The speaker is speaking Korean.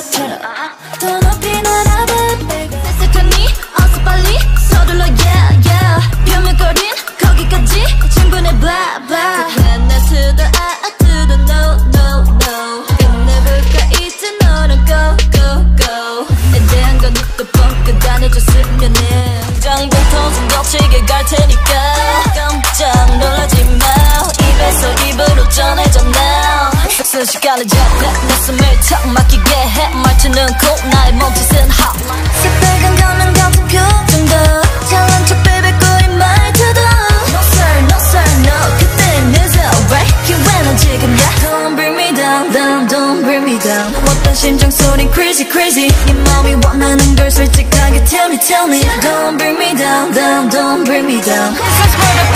더 높이 날아봐 baby. 시작하니 어서 빨리 서둘러 yeah yeah. 벼물거린 거기까지 충분해 blah blah. 내 to the I to the no no no. 끝내볼까 이제 너는 go go go. 에 대한 건 또 뻥끗 안 해줬으면 해. 장부터 좀 겹치게 갈 테니까 깜짝 놀라지 마. 입에서 입으로 전해져 now. 순식간에 내 숨을 턱 막히게 해. 말투는 cool 나의 몸짓은 hot. 새빨간 가면 같은 표정도 잘난 척 빼뱉고 이 말투도 No sir no sir no 그땐 it's alright 기회는 지금이야. Don't bring me down down don't bring me down. 어떤 심장 소린 crazy crazy. 네 마음이 원하는 걸 솔직하게 tell me tell me. Don't bring me down down don't bring me down.